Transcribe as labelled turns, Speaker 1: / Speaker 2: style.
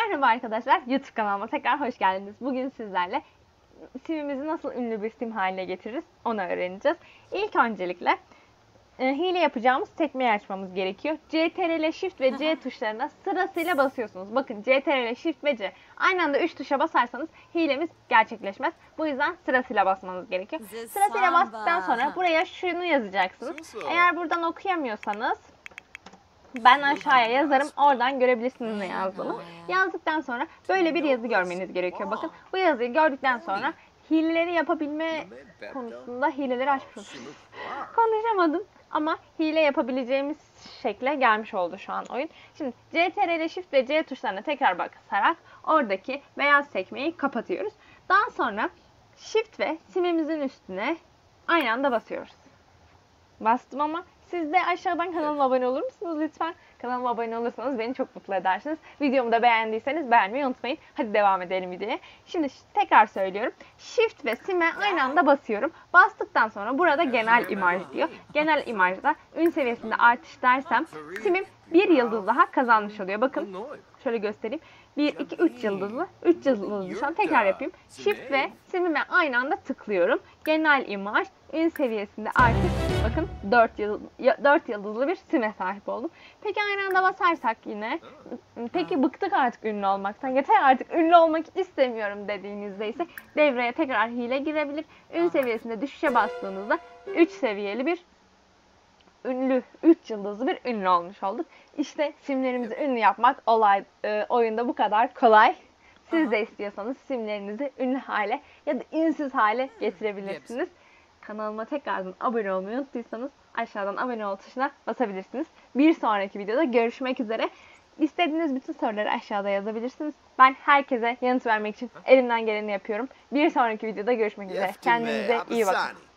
Speaker 1: Merhaba arkadaşlar, YouTube kanalıma tekrar hoş geldiniz. Bugün sizlerle simimizi nasıl ünlü bir sim haline getiririz onu öğreneceğiz. İlk öncelikle hile yapacağımız sekmeyi açmamız gerekiyor. CTRL Shift ve C tuşlarına sırasıyla basıyorsunuz. Bakın CTRL Shift ve C. Aynı anda 3 tuşa basarsanız hilemiz gerçekleşmez. Bu yüzden sırasıyla basmanız gerekiyor. Sırasıyla bastıktan sonra buraya şunu yazacaksınız. Eğer buradan okuyamıyorsanız ben aşağıya yazarım. Oradan görebilirsiniz ne yazdığımı. Yazdıktan sonra böyle bir yazı görmeniz gerekiyor. Bakın bu yazıyı gördükten sonra hileleri yapabilme konusunda hileleri açmış. Konuşamadım ama hile yapabileceğimiz şekle gelmiş oldu şu an oyun. Şimdi CTRL Shift ve C tuşlarına tekrar basarak oradaki beyaz sekmeyi kapatıyoruz. Daha sonra Shift ve simimizin üstüne aynı anda basıyoruz. Bastım ama siz de aşağıdan kanalıma abone olur musunuz lütfen? Kanalıma abone olursanız beni çok mutlu edersiniz. Videomu da beğendiyseniz beğenmeyi unutmayın. Hadi devam edelim videoya. Şimdi tekrar söylüyorum. Shift ve sim'e aynı anda basıyorum. Bastıktan sonra burada genel imaj diyor. Genel imajda ün seviyesinde artış dersem simim bir yıldız daha kazanmış oluyor. Bakın şöyle göstereyim. 1, 2, 3 yıldızlı. 3 yıldızlı şu an tekrar yapayım. Shift ve simime aynı anda tıklıyorum. Genel imaj, ün seviyesinde artış. Bakın 4 yıldızlı bir sime sahip oldum. Peki aynı anda basarsak yine. Peki bıktık artık ünlü olmaktan. Yeter artık ünlü olmak istemiyorum dediğinizde ise devreye tekrar hile girebilir. Ün seviyesinde düşüşe bastığınızda 3 seviyeli bir ünlü, 3 yıldızlı bir ünlü olmuş olduk. İşte simlerimizi ünlü yapmak oyunda bu kadar kolay. Siz de istiyorsanız simlerinizi ünlü hale ya da ünsüz hale getirebilirsiniz. Kanalıma tekrardan abone olmayı unuttuysanız aşağıdan abone ol tuşuna basabilirsiniz. Bir sonraki videoda görüşmek üzere. İstediğiniz bütün soruları aşağıda yazabilirsiniz. Ben herkese yanıt vermek için elimden geleni yapıyorum. Bir sonraki videoda görüşmek üzere. Kendinize iyi bakın.